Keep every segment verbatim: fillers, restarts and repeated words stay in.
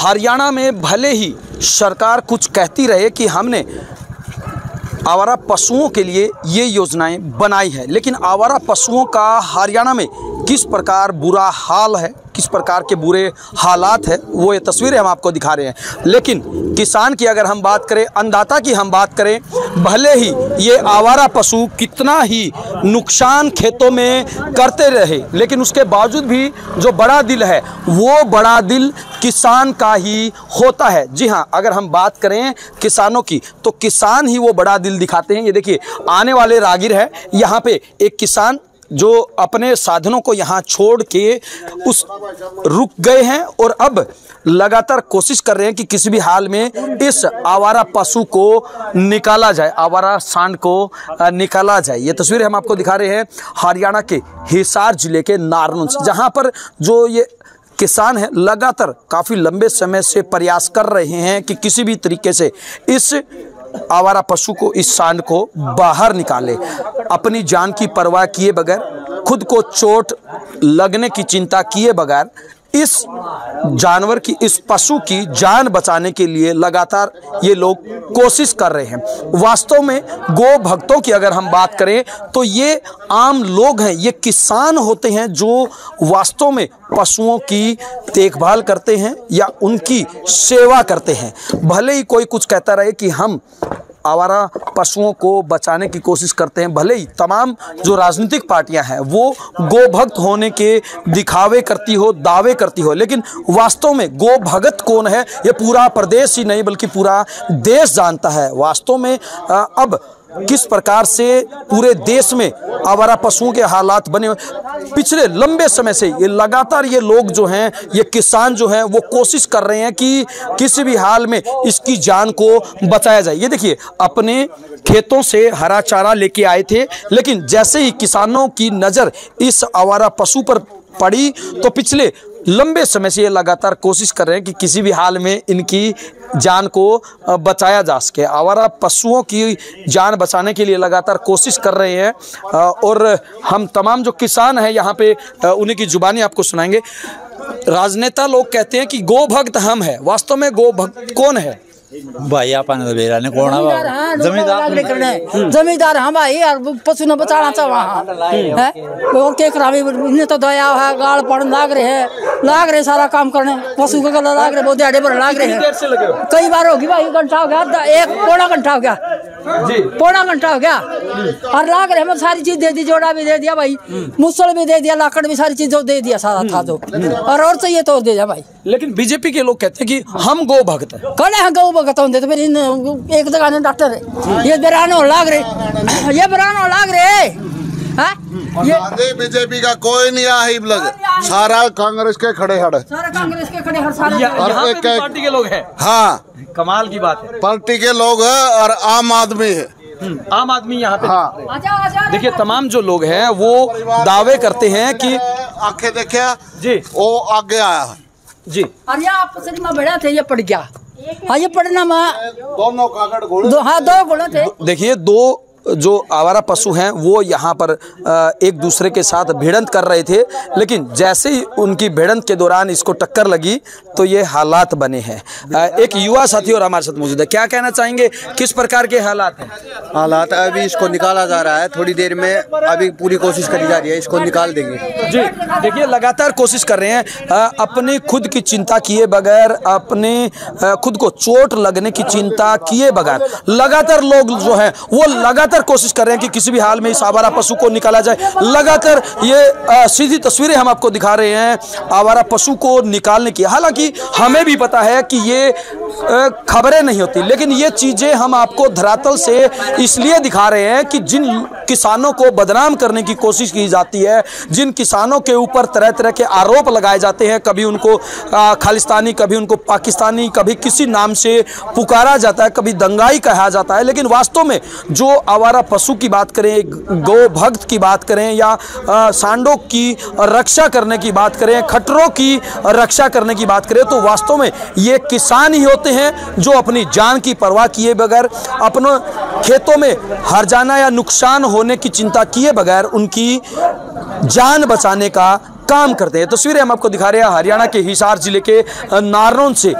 हरियाणा में भले ही सरकार कुछ कहती रहे कि हमने आवारा पशुओं के लिए ये योजनाएं बनाई है, लेकिन आवारा पशुओं का हरियाणा में किस प्रकार बुरा हाल है, किस प्रकार के बुरे हालात है, वो ये तस्वीरें हम आपको दिखा रहे हैं। लेकिन किसान की अगर हम बात करें, अन्नदाता की हम बात करें, भले ही ये आवारा पशु कितना ही नुकसान खेतों में करते रहे, लेकिन उसके बावजूद भी जो बड़ा दिल है वो बड़ा दिल किसान का ही होता है। जी हाँ, अगर हम बात करें किसानों की तो किसान ही वो बड़ा दिल दिखाते हैं। ये देखिए आने वाले राहगीर है, यहाँ पे एक किसान जो अपने साधनों को यहाँ छोड़ के उस रुक गए हैं और अब लगातार कोशिश कर रहे हैं कि किसी भी हाल में इस आवारा पशु को निकाला जाए, आवारा सांड को निकाला जाए। ये तस्वीरें हम आपको दिखा रहे हैं हरियाणा के हिसार जिले के नारनौल से, जहाँ पर जो ये किसान है लगातार काफ़ी लंबे समय से प्रयास कर रहे हैं कि किसी भी तरीके से इस आवारा पशु को, इस सांड को बाहर निकाले। अपनी जान की परवाह किए बगैर, खुद को चोट लगने की चिंता किए बगैर इस जानवर की, इस पशु की जान बचाने के लिए लगातार ये लोग कोशिश कर रहे हैं। वास्तव में गौ भक्तों की अगर हम बात करें तो ये आम लोग हैं, ये किसान होते हैं जो वास्तव में पशुओं की देखभाल करते हैं या उनकी सेवा करते हैं। भले ही कोई कुछ कहता रहे कि हम आवारा पशुओं को बचाने की कोशिश करते हैं, भले ही तमाम जो राजनीतिक पार्टियां हैं वो गोभक्त होने के दिखावे करती हो, दावे करती हो, लेकिन वास्तव में गो भगत कौन है ये पूरा प्रदेश ही नहीं बल्कि पूरा देश जानता है। वास्तव में अब किस प्रकार से पूरे देश में आवारा पशुओं के हालात बने हुए, पिछले लंबे समय से ये लगातार ये लोग जो हैं, ये किसान जो हैं वो कोशिश कर रहे हैं कि किसी भी हाल में इसकी जान को बचाया जाए। ये देखिए अपने खेतों से हरा चारा लेके आए थे, लेकिन जैसे ही किसानों की नज़र इस आवारा पशु पर पड़ी तो पिछले लंबे समय से ये लगातार कोशिश कर रहे हैं कि किसी भी हाल में इनकी जान को बचाया जा सके। आवारा पशुओं की जान बचाने के लिए लगातार कोशिश कर रहे हैं और हम तमाम जो किसान हैं यहाँ पे उन्हीं की जुबानी आपको सुनाएंगे। राजनेता लोग कहते हैं कि गो भक्त हम हैं, वास्तव में गो भक्त कौन है? भाई अपन बेरा ने कौन है? जमींदार जमींदार हम भाई यार पशु ने बचाना चाह वहाँ है और के करावे इन्हें तो दया है, गाल पड़न लाग रहे हैं, लाग रहे सारा काम करने, पशु का गला लाग रहे, बहुत दिहाड़े पर लाग रहे हैं। कई बार होगी भाई, घंटा हो गया, एक पौना घंटा हो गया जी, पौना घंटा हो गया और लाग रहे हैं। सारी चीज दे दी, जोड़ा भी दे दिया भाई, मुसल भी दे दिया, लाकड़ भी, सारी चीज दे दिया, सारा था जो और और चाहिए तो दे दिया भाई। लेकिन बीजेपी के लोग कहते हैं कि हम गो भक्त हैं। कौन है गौ भक्त होंगे? तो मेरी एक दुकान डॉक्टर है, ये बेरानो लाग रहे, ये बेरानो लाग रहे ये बीजेपी का कोई नहीं आई लग, सारा कांग्रेस के खड़े हड़, सारा कांग्रेस के खड़े हड़, सारा यहाँ पे पार्टी के लोग हैं। हाँ, कमाल की बात है, पार्टी के लोग है और आम आदमी है। आम आदमी यहाँ पे हाँ। देखिए तमाम जो लोग हैं वो दावे करते हैं कि आंखें देखिए जी वो आगे आया है जी। और ये आप सच में बैठा थे, ये पड़ गया। हाँ ये पढ़ना में दोनों कागड़ घोड़े, दो, हाँ दो घोड़े थे। देखिए दो जो आवारा पशु हैं वो यहाँ पर एक दूसरे के साथ भिड़ंत कर रहे थे, लेकिन जैसे ही उनकी भिड़ंत के दौरान इसको टक्कर लगी तो ये हालात बने हैं। एक युवा साथी और हमारे साथ मौजूद है, क्या कहना चाहेंगे, किस प्रकार के हालात हैं? हालात अभी इसको निकाला जा रहा है, थोड़ी देर में अभी पूरी कोशिश करी जा रही है, इसको निकाल देंगे जी। देखिए लगातार कोशिश कर रहे हैं, अपने खुद की चिंता किए बगैर, अपने खुद को चोट लगने की चिंता किए बगैर लगातार लोग जो हैं वो लगातार कोशिश कर रहे हैं कि किसी भी हाल में इस आवारा पशु को निकाला जाए। लगातार ये आ, सीधी तस्वीरें हम आपको दिखा रहे हैं आवारा पशु को निकालने की। हालांकि हमें भी पता है कि ये खबरें नहीं होती, लेकिन ये चीजें हम आपको धरातल से इसलिए दिखा रहे हैं कि जिन किसानों को बदनाम करने की कोशिश की जाती है, जिन किसानों के ऊपर तरह तरह के आरोप लगाए जाते हैं, कभी उनको खालिस्तानी, कभी उनको पाकिस्तानी, कभी किसी नाम से पुकारा जाता है, कभी दंगाई कहा जाता है, लेकिन वास्तव में जो आवारा पशु की बात करें, गौ भक्त की बात करें या सांडों की रक्षा करने की बात करें, खट्टरों की रक्षा करने की बात करें, तो वास्तव में ये किसान ही होते हैं जो अपनी जान की परवाह किए बगैर, अपने खेतों में हर जाना या नुकसान होने की चिंता किए बगैर उनकी जान बचाने का काम करते हैं। तस्वीरें हम आपको दिखा रहे हैं हरियाणा के हिसार जिले के नारनौल से।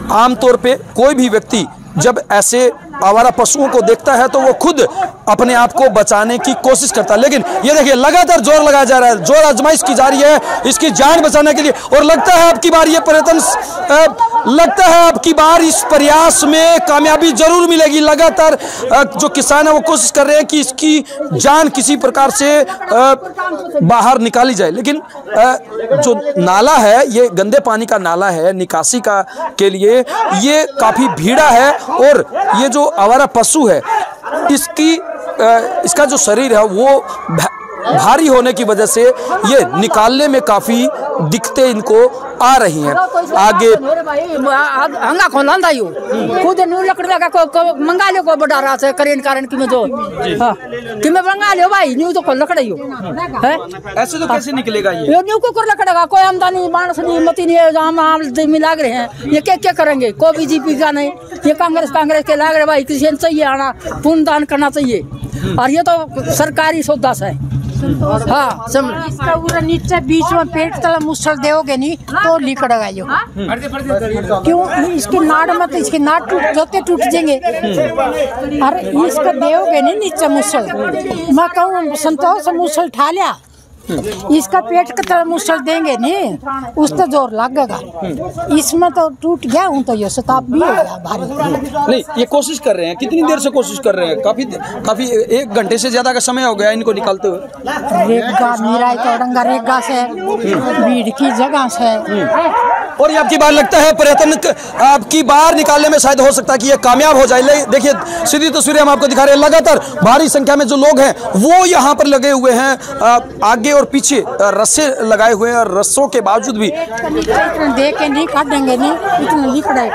आमतौर पे कोई भी व्यक्ति जब ऐसे आवारा पशुओं को देखता है तो वो खुद अपने आप को बचाने की कोशिश करता है, लेकिन ये देखिए लगातार जोर लगाया जा रहा है, जोर आजमाइश की जा रही है इसकी जान बचाने के लिए। और लगता है अब की बार ये पर्यटन लगता है अब की बार इस प्रयास में कामयाबी जरूर मिलेगी। लगातार जो किसान है वो कोशिश कर रहे हैं कि इसकी जान किसी प्रकार से बाहर निकाली जाए, लेकिन जो नाला है ये गंदे पानी का नाला है, निकासी का के लिए ये काफ़ी भीड़ा है। और ये जो आवारा पशु है इसकी इसका जो शरीर है वो भारी होने की वजह से ये निकालने में काफ़ी दिक्कतें इनको आ रही हैं। आगे हंगा खोल लांदा यू खुद न्यू लकड़ी लगा को, को मंगा लियो को बड़ा रहा से करें कारण कि मैं जो हां कि मैं मंगा लियो भाई न्यू तो खोल लकड़ी यू है ऐसे तो कैसे निकलेगा ये ये न्यू को कर लकड़ेगा कोई आमदनी मानस नहीं मती नहीं है, हम आम मिला रहे हैं ये क्या क्या करेंगे। कोई बीजेपी का नहीं, ये कांग्रेस कांग्रेस के लाग रहे भाई किसी ने चाहिए आना पुण्यदान करना चाहिए और ये तो सरकारी सौदा है। हाँ इसका पूरा नीचे बीच में पेट तला मुसल दोगे नहीं तो लिकड़ेगा यो। क्यों इसकी नाड़ में तो इसकी नाड़ टूट जाते टूट जाएंगे और इसको दोगे नहीं नीचे मुसल। मैं कहूँ संतोष मुसल उठा लिया इसका पेट का तरह मुसल देंगे नहीं उस तो जोर लगेगा, इसमें तो टूट गया हूँ तो ये शताब भी हो गया भारी। नहीं ये कोशिश कर रहे हैं, कितनी देर से कोशिश कर रहे हैं? काफी काफी एक घंटे से ज्यादा का समय हो गया इनको निकालते हुए। रेगा निराई तोड़ंगा रेगा से भीड़ की जगह से। और ये आपकी बार लगता है पर्यटन आपकी बार निकालने में शायद हो सकता है कि ये कामयाब हो जाए। देखिए सीधी तस्वीरें हम आपको दिखा रहे हैं, लगातार भारी संख्या में जो लोग हैं वो यहाँ पर लगे हुए हैं, आगे और पीछे रस्से लगाए हुए हैं और रस्सों के बावजूद भी देख के नहीं काटेंगे नहीं इतना लिखड़ा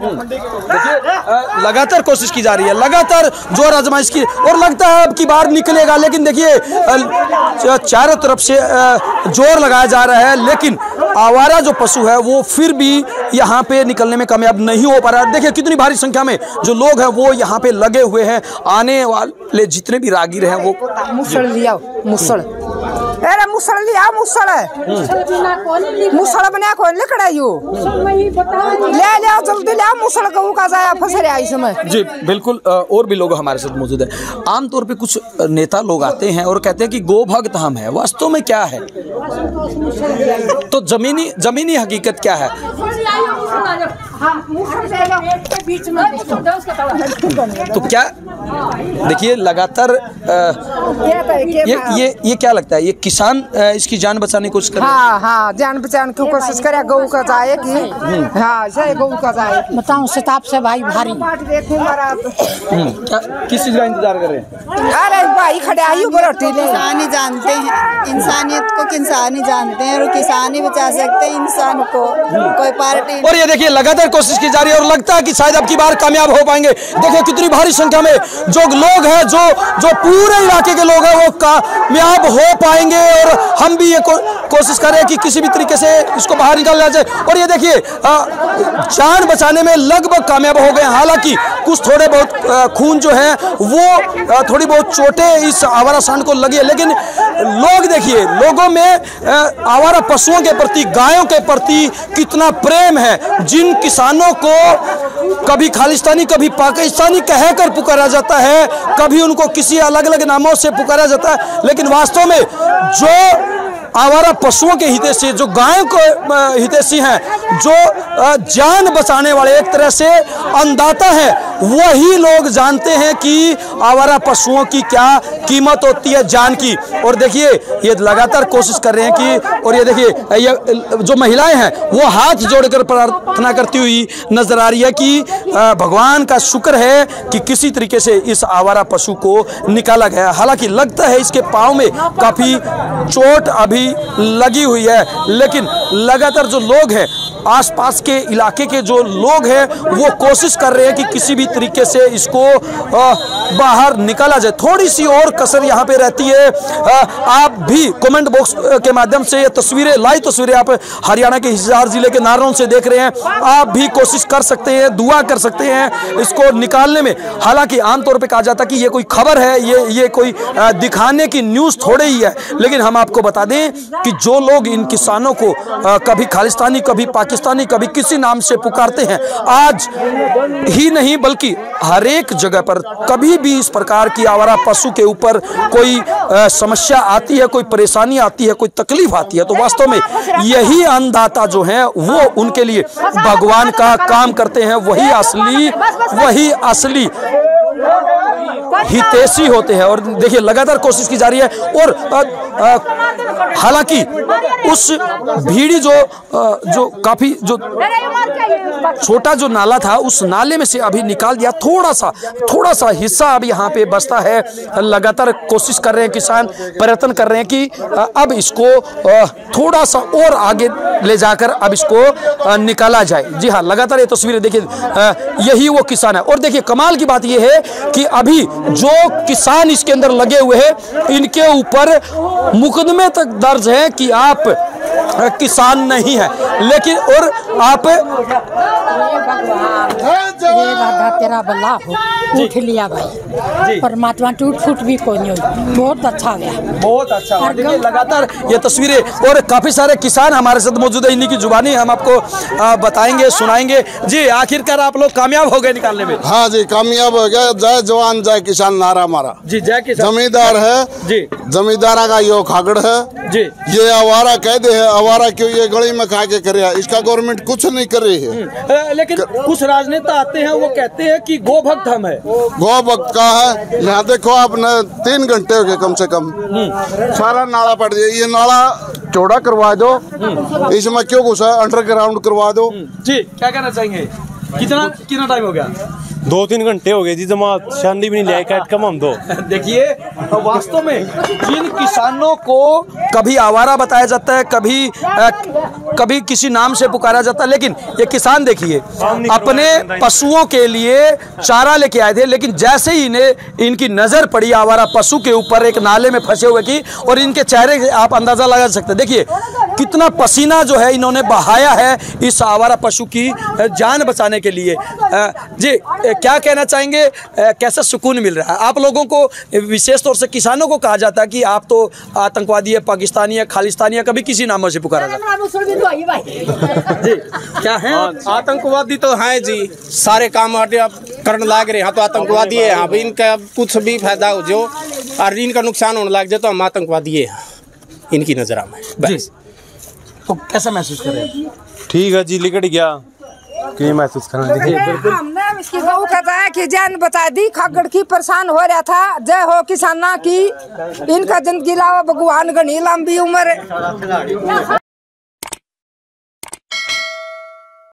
देखिए लगातार कोशिश की जा रही है, लगातार जोर आजमाइश की और लगता है अब की बार निकलेगा। लेकिन देखिए चारों तरफ से जोर लगाया जा रहा है लेकिन आवारा जो पशु है वो फिर भी यहाँ पे निकलने में कामयाब नहीं हो पा रहा है। देखिए कितनी भारी संख्या में जो लोग हैं वो यहाँ पे लगे हुए हैं, आने वाले जितने भी राहगीर हैं वो मुसल लिया मुसल अरे मुसल लिया मुसल मुसल बना को लकड़ा यू ले ले जल्दी ले मुसल को का जाया फंसे रहा इसमें। जी बिल्कुल, और भी लोग हमारे साथ मौजूद है। आमतौर पे कुछ नेता लोग आते हैं और कहते हैं कि गो भक्त हम है, वास्तव में क्या है? तो जमीनी जमीनी हकीकत क्या है? तो क्या देखिए लगातार ये ये ये क्या लगता है ये किसान इसकी जान बचाने की कोशिश कर रहे हैं? हाँ हाँ जान बचाने की कोशिश करे, गऊ का जाएगी। हाँ सही गऊ का जाएगी। बताऊं शताब से भाई भारी किस चीज का इंतजार कर रहे हैं? अरे भाई खड़े आयु बरोटी ले किसान ही जानते हैं, इंसानियत को किसान ही जानते हैं और किसान ही बचा सकते हैं इंसान को, कोई पार्टी। और ये देखिए लगातार कोशिश की जा रही है और लगता है कि शायद अब की बार कामयाब हो पाएंगे। देखिए कितनी भारी संख्या में जो लोग हैं, जो जो पूरे इलाके के लोग हैं वो कामयाब हो पाएंगे और हम भी ये को, कोशिश कर रहे हैं कि किसी भी तरीके से इसको बाहर निकाला जाए। और ये देखिए जान बचाने में लगभग कामयाब हो गए। हालांकि कुछ थोड़े बहुत आ, खून जो है वो आ, थोड़ी बहुत चोटें इस आवारा सांड को लगी है, लेकिन लोग देखिए लोगों में आ, आवारा पशुओं के प्रति, गायों के प्रति कितना प्रेम है। जिन किसानों को कभी खालिस्तानी कभी पाकिस्तानी कहकर पुकारा जाता है, कभी उनको किसी अलग अलग नामों से पुकारा जाता है, लेकिन वास्तव में जो आवारा पशुओं के हितैषी, जो गायों को हितैषी हैं, जो जान बचाने वाले एक तरह से अन्नदाता हैं, वही लोग जानते हैं कि आवारा पशुओं की क्या कीमत होती है जान की। और देखिए ये लगातार कोशिश कर रहे हैं कि, और ये देखिए ये जो महिलाएं हैं वो हाथ जोड़कर प्रार्थना करती हुई नजर आ रही है कि भगवान का शुक्र है कि किसी तरीके से इस आवारा पशु को निकाला गया। हालांकि लगता है इसके पाँव में काफ़ी चोट अभी लगी हुई है, लेकिन लगातार जो लोग हैं, आसपास के इलाके के जो लोग हैं वो कोशिश कर रहे हैं कि किसी भी तरीके से इसको बाहर निकाला जाए। थोड़ी सी और कसर यहाँ पे रहती है। आप भी कमेंट बॉक्स के माध्यम से ये तस्वीरें, लाइव तस्वीरें आप हरियाणा के हिसार जिले के नारनौल से देख रहे हैं, आप भी कोशिश कर सकते हैं, दुआ कर सकते हैं इसको निकालने में। हालांकि आमतौर पे कहा जाता है कि ये कोई खबर है, ये ये कोई दिखाने की न्यूज़ थोड़े ही है, लेकिन हम आपको बता दें कि जो लोग इन किसानों को कभी खालिस्तानी, कभी पाकिस्तानी, कभी किसी नाम से पुकारते हैं, आज ही नहीं बल्कि हर एक जगह पर कभी भी इस प्रकार की आवारा पशु के ऊपर कोई आ, समस्या आती है, कोई परेशानी आती है, कोई तकलीफ आती है, तो वास्तव में यही अन्नदाता जो हैं वो उनके लिए भगवान का काम करते हैं। वही असली वही असली हितैषी होते हैं। और देखिए लगातार कोशिश की जा रही है। और हालांकि उस भीड़ी जो आ, जो काफी जो छोटा जो नाला था, उस नाले में से अभी निकाल दिया, थोड़ा सा थोड़ा सा हिस्सा अब यहाँ पे बचता है। लगातार कोशिश कर रहे हैं किसान, प्रयत्न कर रहे हैं कि अब इसको थोड़ा सा और आगे ले जाकर अब इसको निकाला जाए। जी हाँ, लगातार ये तस्वीरें देखिए, यही वो किसान है। और देखिए कमाल की बात यह है कि अभी जो किसान इसके अंदर लगे हुए हैं, इनके ऊपर मुकदमे तक दर्ज है कि आप किसान नहीं है, लेकिन और आप तेरा बल्ला हो उठ लिया भाई, परमात्मा टूट फूट भी कोई नहीं हुई। बहुत अच्छा गया, बहुत अच्छा। और देखिए लगातार ये तस्वीरें, और काफी सारे किसान हमारे साथ मौजूद है, इन्हीं की जुबानी हम आपको आ, बताएंगे, सुनाएंगे। जी आखिरकार आप लोग कामयाब हो गए निकालने में? हाँ जी, कामयाब हो गया। जय जवान जय किसान नारा हमारा। जी जय किसान। जमींदार है जी, जमींदारा का यो खागड़ है जी। ये आवारा कह दे है, आवारा क्यों ये गली में खा के करे, इसका गवर्नमेंट कुछ नहीं कर रही है। लेकिन कुछ राजनेता आते हैं, वो कहते हैं कि गो भक्त हम है। गो भक्त का है, यहाँ देखो आपने तीन घंटे हो गए कम से कम, सारा नाला पड़ गया। ये नाला चौड़ा करवा दो, इसमें क्यों घुसा, अंडरग्राउंड करवा दो। जी क्या कहना चाहेंगे? कितना कितना टाइम हो गया? दो तीन घंटे हो गए जी, जमा शांति भी नहीं लिया, कैट कम हम दो। देखिए वास्तव में जिन किसानों को कभी आवारा बताया जाता है, कभी आ, कभी किसी नाम से पुकारा जाता है, लेकिन ये किसान देखिए अपने पशुओं के लिए चारा लेके आए थे, लेकिन जैसे ही इन्हें इनकी नजर पड़ी आवारा पशु के ऊपर एक नाले में फंसे हुए की, और इनके चेहरे से आप अंदाजा लगा सकते हैं। देखिए कितना पसीना जो है इन्होंने बहाया है इस आवारा पशु की जान बचाने के लिए। जी क्या कहना चाहेंगे, कैसा सुकून मिल रहा है आप लोगों को? विशेष तौर से किसानों को कहा जाता है कि आप तो आतंकवादी है, पाकिस्तानी है, खालिस्तानी है, कभी किसी नामों से पुकारा जाता है। जी क्या है? आतंकवादी तो है जी, सारे काम करने लाग रहे हैं तो आतंकवादी है। यहाँ इनका कुछ भी फायदा हो जो और इनका नुकसान होने लग जाए तो हम आतंकवादी है इनकी नजर में। तो कैसा महसूस कर रहे हैं? ठीक है जी, लिकट गया कि महसूस करने लगे। हमने इसकी बहू कहता है कि जान बता दी, खागड़ की परेशान हो रहा था। जय हो किसाना की, इनका जिंदगी लावा भगवान, घनी लंबी उम्र।